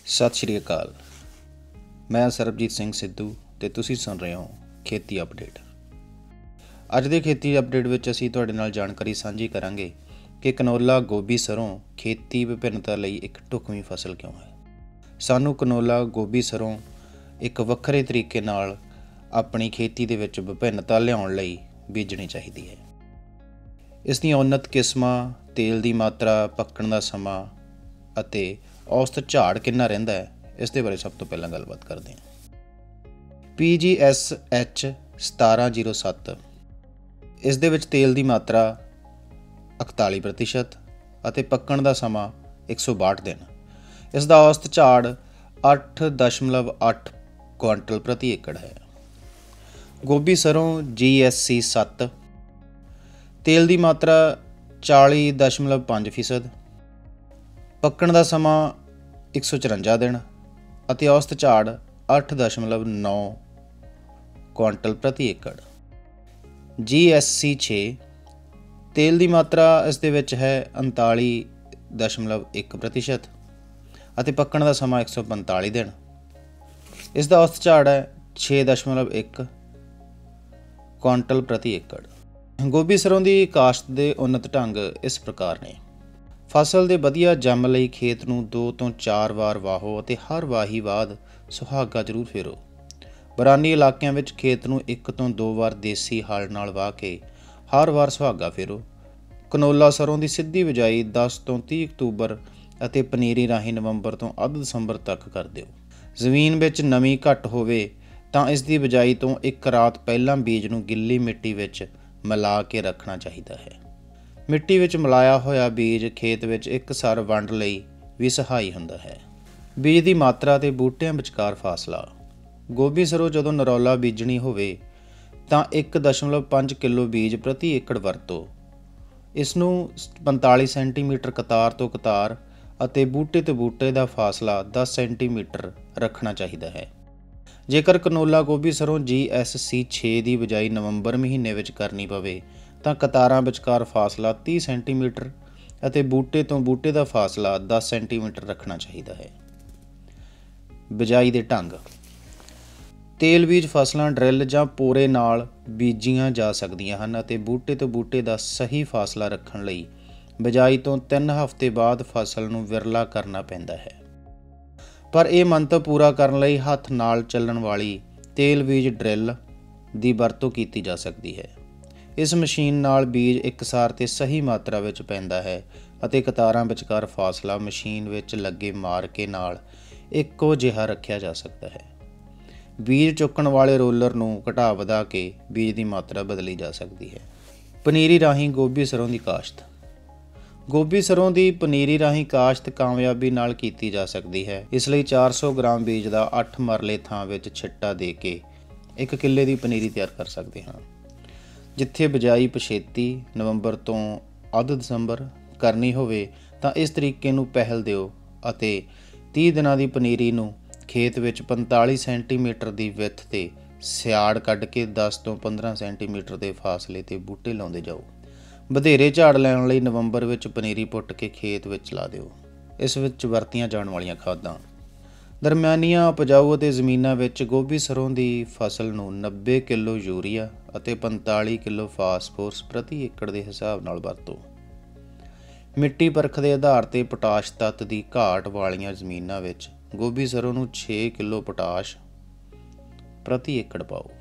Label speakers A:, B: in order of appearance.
A: ਸਤਿ ਸ਼੍ਰੀ ਅਕਾਲ। ਮੈਂ ਸਰਬਜੀਤ ਸਿੰਘ ਸਿੱਧੂ ਤੇ ਤੁਸੀਂ ਸੁਣ ਰਹੇ ਹੋ ਖੇਤੀ ਅਪਡੇਟ। ਅੱਜ ਦੇ ਖੇਤੀ ਅਪਡੇਟ ਵਿੱਚ ਅਸੀਂ ਤੁਹਾਡੇ ਨਾਲ ਜਾਣਕਾਰੀ ਸਾਂਝੀ ਕਰਾਂਗੇ ਕਿ ਕਨੋਲਾ, ਗੋਭੀ, ਸਰੋਂ ਖੇਤੀ ਵਿਭਿੰਨਤਾ ਲਈ ਇੱਕ ਢੁਕਵੀਂ ਫਸਲ ਕਿਉਂ ਹੈ। ਸਾਨੂੰ ਕਨੋਲਾ, ਗੋਭੀ, ਸਰੋਂ ਇੱਕ ਵੱਖਰੇ ਤਰੀਕੇ ਨਾਲ ਆਪਣੀ ਖੇਤੀ ਦੇ ਵਿੱਚ ਵਿਭਿੰਨਤਾ ਲਿਆਉਣ ਲਈ ਬੀਜਣੀ ਚਾਹੀਦੀ ਹੈ। ਇਸ ਦੀਆਂ ਉੱਨਤ ਕਿਸਮਾਂ, ਤੇਲ ਦੀ ਮਾਤਰਾ, ਪੱਕਣ ਦਾ ਸਮਾਂ ਅਤੇ ਔਸਤ ਝਾੜ ਕਿੰਨਾ ਰਹਿੰਦਾ ਹੈ, ਇਸ ਦੇ ਬਾਰੇ ਸਭ ਤੋਂ ਪਹਿਲਾਂ ਗੱਲਬਾਤ ਕਰਦੇ ਹਾਂ। PGSH 1707 ਇਸ ਦੇ ਵਿੱਚ ਤੇਲ ਦੀ ਮਾਤਰਾ 41% ਅਤੇ ਪੱਕਣ ਦਾ ਸਮਾਂ 162 ਦਿਨ। ਇਸ ਦਾ ਔਸਤ ਝਾੜ 8.8 ਕੁਆਂਟਲ ਪ੍ਰਤੀ ਏਕੜ ਹੈ। ਗੋਭੀ, ਸਰੋਂ GSC 7 ਤੇਲ ਦੀ ਮਾਤਰਾ 40.5%, ਪੱਕਣ ਦਾ ਸਮਾਂ 154 ਦਿਨ ਅਤੇ ਔਸਤ ਝਾੜ 8.9 ਕੁਆਂਟਲ ਪ੍ਰਤੀ ਏਕੜ। GSC 6 ਤੇਲ ਦੀ ਮਾਤਰਾ ਇਸ ਦੇ ਵਿੱਚ ਹੈ 39.1% ਅਤੇ ਪੱਕਣ ਦਾ ਸਮਾਂ 145 ਦਿਨ। ਇਸ ਦਾ ਔਸਤ ਝਾੜ ਹੈ 6.1 ਕੁਆਂਟਲ ਪ੍ਰਤੀ ਏਕੜ। ਗੋਭੀ, ਸਰੋਂ ਦੀ ਕਾਸ਼ਤ ਦੇ ਉੱਨਤ ਢੰਗ ਇਸ ਪ੍ਰਕਾਰ ਨੇ। ਫਸਲ ਦੇ ਵਧੀਆ ਜੰਮ ਲਈ ਖੇਤ ਨੂੰ 2 ਤੋਂ 4 ਵਾਰ ਵਾਹੋ ਅਤੇ ਹਰ ਵਾਹੀ ਬਾਅਦ ਸੁਹਾਗਾ ਜ਼ਰੂਰ ਫੇਰੋ। ਬਰਾਨੀ ਇਲਾਕਿਆਂ ਵਿੱਚ ਖੇਤ ਨੂੰ 1 ਤੋਂ 2 ਵਾਰ ਦੇਸੀ ਹਲ ਨਾਲ ਵਾਹ ਕੇ ਹਰ ਵਾਰ ਸੁਹਾਗਾ ਫੇਰੋ। ਕਨੋਲਾ, ਸਰੋਂ ਦੀ ਸਿੱਧੀ ਬਿਜਾਈ 10 ਤੋਂ 30 ਅਕਤੂਬਰ ਅਤੇ ਪਨੀਰੀ ਰਾਹੀਂ ਨਵੰਬਰ ਤੋਂ ਅੱਧ ਦਸੰਬਰ ਤੱਕ ਕਰ ਦਿਓ। ਜ਼ਮੀਨ ਵਿੱਚ ਨਮੀ ਘੱਟ ਹੋਵੇ ਤਾਂ ਇਸ ਦੀ ਬਿਜਾਈ ਤੋਂ ਇੱਕ ਰਾਤ ਪਹਿਲਾਂ ਬੀਜ ਨੂੰ ਗਿੱਲੀ ਮਿੱਟੀ ਵਿੱਚ ਮਿਲਾ ਕੇ ਰੱਖਣਾ ਚਾਹੀਦਾ ਹੈ। ਮਿੱਟੀ ਵਿੱਚ ਮਿਲਾਇਆ ਹੋਇਆ ਬੀਜ ਖੇਤ ਵਿੱਚ ਇਕਸਾਰ ਵੰਡ ਲਈ ਵੀ ਸਹਾਈ ਹੁੰਦਾ ਹੈ। ਬੀਜ ਦੀ ਮਾਤਰਾ ਅਤੇ ਬੂਟਿਆਂ ਵਿਚਕਾਰ ਫਾਸਲਾ। ਗੋਭੀ, ਸਰੋਂ ਜਦੋਂ ਨਰੌਲਾ ਬੀਜਣੀ ਹੋਵੇ ਤਾਂ 1.5 ਕਿਲੋ ਬੀਜ ਪ੍ਰਤੀ ਏਕੜ ਵਰਤੋ। ਇਸ ਨੂੰ 45 ਸੈਂਟੀਮੀਟਰ ਕਤਾਰ ਤੋਂ ਕਤਾਰ ਅਤੇ ਬੂਟੇ ਤੋਂ ਬੂਟੇ ਦਾ ਫਾਸਲਾ 10 ਸੈਂਟੀਮੀਟਰ ਰੱਖਣਾ ਚਾਹੀਦਾ ਹੈ। ਜੇਕਰ ਕਨੋਲਾ, ਗੋਭੀ, ਸਰੋਂ GSC 6 ਦੀ ਬਿਜਾਈ ਨਵੰਬਰ ਮਹੀਨੇ ਵਿੱਚ ਕਰਨੀ ਪਵੇ ਤਾਂ ਕਤਾਰਾਂ ਵਿਚਕਾਰ ਫਾਸਲਾ 30 ਸੈਂਟੀਮੀਟਰ ਅਤੇ ਬੂਟੇ ਤੋਂ ਬੂਟੇ ਦਾ ਫਾਸਲਾ 10 ਸੈਂਟੀਮੀਟਰ ਰੱਖਣਾ ਚਾਹੀਦਾ ਹੈ। ਬਿਜਾਈ ਦੇ ਢੰਗ। ਤੇਲ ਬੀਜ ਫਸਲਾਂ ਡਰਿਲ ਜਾਂ ਪੋਰੇ ਨਾਲ ਬੀਜੀਆਂ ਜਾ ਸਕਦੀਆਂ ਹਨ ਅਤੇ ਬੂਟੇ ਤੋਂ ਬੂਟੇ ਦਾ ਸਹੀ ਫਾਸਲਾ ਰੱਖਣ ਲਈ ਬਿਜਾਈ ਤੋਂ 3 ਹਫ਼ਤੇ ਬਾਅਦ ਫਸਲ ਨੂੰ ਵਿਰਲਾ ਕਰਨਾ ਪੈਂਦਾ ਹੈ। ਪਰ ਇਹ ਮੰਤਵ ਪੂਰਾ ਕਰਨ ਲਈ ਹੱਥ ਨਾਲ ਚੱਲਣ ਵਾਲੀ ਤੇਲ ਬੀਜ ਡਰਿਲ ਦੀ ਵਰਤੋਂ ਕੀਤੀ ਜਾ ਸਕਦੀ ਹੈ। ਇਸ ਮਸ਼ੀਨ ਨਾਲ ਬੀਜ ਇਕਸਾਰ ਤੇ ਸਹੀ ਮਾਤਰਾ ਵਿੱਚ ਪੈਂਦਾ ਹੈ ਅਤੇ ਕਤਾਰਾਂ ਵਿਚਕਾਰ ਫਾਸਲਾ ਮਸ਼ੀਨ ਵਿੱਚ ਲੱਗੇ ਮਾਰਕੇ ਨਾਲ ਇੱਕੋ ਜਿਹਾ ਰੱਖਿਆ ਜਾ ਸਕਦਾ ਹੈ। ਬੀਜ ਚੁੱਕਣ ਵਾਲੇ ਰੋਲਰ ਨੂੰ ਘਟਾ ਵਧਾ ਕੇ ਬੀਜ ਦੀ ਮਾਤਰਾ ਬਦਲੀ ਜਾ ਸਕਦੀ ਹੈ। ਪਨੀਰੀ ਰਾਹੀਂ ਗੋਭੀ, ਸਰੋਂ ਦੀ ਕਾਸ਼ਤ। ਗੋਭੀ, ਸਰੋਂ ਦੀ ਪਨੀਰੀ ਰਾਹੀਂ ਕਾਸ਼ਤ ਕਾਮਯਾਬੀ ਨਾਲ ਕੀਤੀ ਜਾ ਸਕਦੀ ਹੈ। ਇਸ ਲਈ 400 ਗ੍ਰਾਮ ਬੀਜ ਦਾ 8 ਮਰਲੇ ਥਾਂ ਵਿੱਚ ਛਿੱਟਾ ਦੇ ਕੇ 1 ਕਿੱਲੇ ਦੀ ਪਨੀਰੀ ਤਿਆਰ ਕਰ ਸਕਦੇ ਹਾਂ। ਜਿੱਥੇ ਬਿਜਾਈ ਪਛੇਤੀ ਨਵੰਬਰ ਤੋਂ ਅੱਧ ਦਸੰਬਰ ਕਰਨੀ ਹੋਵੇ ਤਾਂ ਇਸ ਤਰੀਕੇ ਨੂੰ ਪਹਿਲ ਦਿਓ ਅਤੇ 30 ਦਿਨਾਂ ਦੀ ਪਨੀਰੀ ਨੂੰ ਖੇਤ ਵਿੱਚ 45 ਸੈਂਟੀਮੀਟਰ ਦੀ ਵਿੱਥ ਤੇ ਸਿਆੜ ਕੱਢ ਕੇ 10 ਤੋਂ 15 ਸੈਂਟੀਮੀਟਰ ਦੇ ਫਾਸਲੇ ਤੇ ਬੂਟੇ ਲਾਉਂਦੇ ਜਾਓ। ਵਧੇਰੇ ਝਾੜ ਲੈਣ ਲਈ ਨਵੰਬਰ ਵਿੱਚ ਪਨੀਰੀ ਪੁੱਟ ਕੇ ਖੇਤ ਵਿੱਚ ਲਾ ਦਿਓ। ਇਸ ਵਿੱਚ ਵਰਤੀਆਂ ਜਾਣ ਵਾਲੀਆਂ ਖਾਦਾਂ। ਦਰਮਿਆਨੀਆਂ ਉਪਜਾਊ ਅਤੇ ਜ਼ਮੀਨਾਂ ਵਿੱਚ ਗੋਭੀ, ਸਰੋਂ ਦੀ ਫਸਲ ਨੂੰ 90 ਕਿਲੋ ਯੂਰੀਆ ਅਤੇ 45 ਕਿਲੋ ਫਾਸਫੋਰਸ ਪ੍ਰਤੀ ਏਕੜ ਦੇ ਹਿਸਾਬ ਨਾਲ ਵਰਤੋ। ਮਿੱਟੀ ਪਰਖ ਦੇ ਆਧਾਰ ਤੇ ਪੋਟਾਸ਼ ਤੱਤ ਦੀ ਘਾਟ ਵਾਲੀਆਂ ਜ਼ਮੀਨਾਂ ਵਿੱਚ ਗੋਭੀ, ਸਰੋਂ ਨੂੰ 6 ਕਿਲੋ ਪੋਟਾਸ਼ ਪ੍ਰਤੀ ਏਕੜ ਪਾਓ।